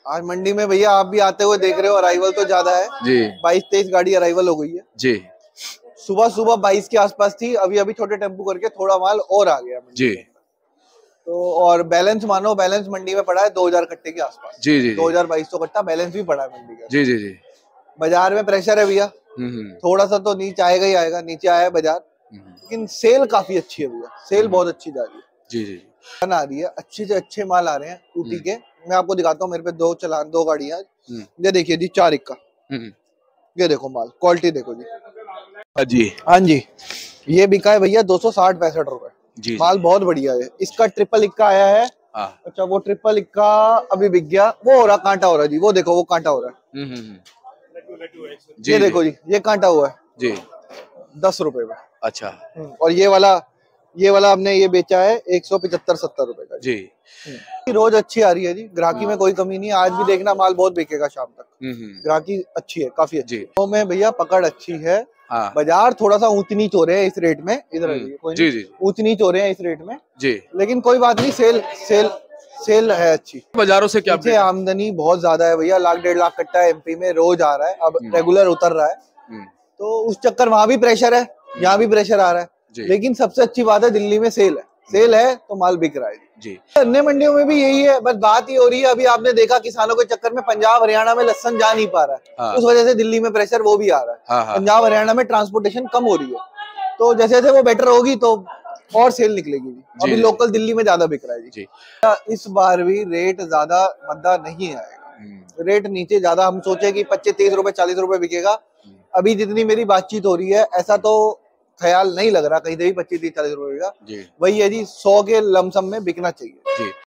आज मंडी में भैया आप भी आते हुए देख रहे हो, अराइवल तो ज्यादा है जी। 22-23 गाड़ी अराइवल हो गई है जी। सुबह सुबह 22 के आसपास थी, अभी अभी छोटे टेम्पो करके थोड़ा माल और आ गया मंडी जी। में। तो और बैलेंस मानो, बैलेंस मंडी में पड़ा है 2000 कट्टे के आसपास। जी जी 2200 कट्टा बैलेंस भी पड़ा है मंडी का। जी जी जी। बाजार में प्रेशर है भैया, थोड़ा सा तो नीचे आएगा ही आएगा, नीचे आया है बाजार, लेकिन सेल काफी अच्छी है भैया, सेल बहुत अच्छी जा रही है। जी जी आ रही है, अच्छे से अच्छे माल आ रहे हैं ऊटी के। मैं आपको दिखाता हूँ, मेरे पे दो गाड़ियां। ये देखिए जी 4 इक्का, ये देखो माल, क्वालिटी देखो जी। जी हाँ जी, ये बिका है भैया 260-65 रुपए। माल बहुत बढ़िया है। इसका ट्रिपल इक्का आया है। अच्छा, वो ट्रिपल इक्का अभी बिक गया, वो हो रहा कांटा हो रहा है जी, वो देखो वो कांटा हो रहा है। ये देखो जी, ये कांटा हुआ है जी 10 रुपए में। अच्छा। और ये वाला हमने ये बेचा है 175-70 रुपए का जी। रोज अच्छी आ रही है जी, ग्राहकी में कोई कमी नहीं है। आज भी देखना माल बहुत बिकेगा शाम तक। ग्राहकी अच्छी है, काफी अच्छी है। तो में भैया पकड़ अच्छी है। बाजार थोड़ा सा ऊंच नीच हो रहे हैं इस रेट में, इधर ऊंच नीच हो रहे हैं इस रेट में जी, लेकिन कोई बात नहीं, सेल है अच्छी। बाजारों से क्या आमदनी बहुत ज्यादा है भैया, 1-1.5 लाख कट्टा एमपी में रोज आ रहा है, अब रेगुलर उतर रहा है। तो उस चक्कर वहां भी प्रेशर है, यहाँ भी प्रेशर आ रहा है, लेकिन सबसे अच्छी बात है दिल्ली में सेल है तो माल बिक रहा है जी। अन्य मंडियों में भी यही है, बस बात ही हो रही है। अभी आपने देखा किसानों के चक्कर में पंजाब हरियाणा में लहसन जा नहीं पा रहा है, उस वजह से दिल्ली में प्रेशर वो भी आ रहा है। पंजाब हरियाणा में ट्रांसपोर्टेशन कम हो रही है, तो जैसे जैसे वो बेटर होगी तो और सेल निकलेगी जी। अभी लोकल दिल्ली में ज्यादा बिक रहा है जी। इस बार भी रेट ज्यादा मद्दा नहीं आएगा, रेट नीचे ज्यादा। हम सोचे कि 25-30 रुपए 40 रुपए बिकेगा, अभी जितनी मेरी बातचीत हो रही है ऐसा तो ख्याल नहीं लग रहा कहीं से भी 25-30-40 रुपए का। वही है जी, 100 के लमसम में बिकना चाहिए जी।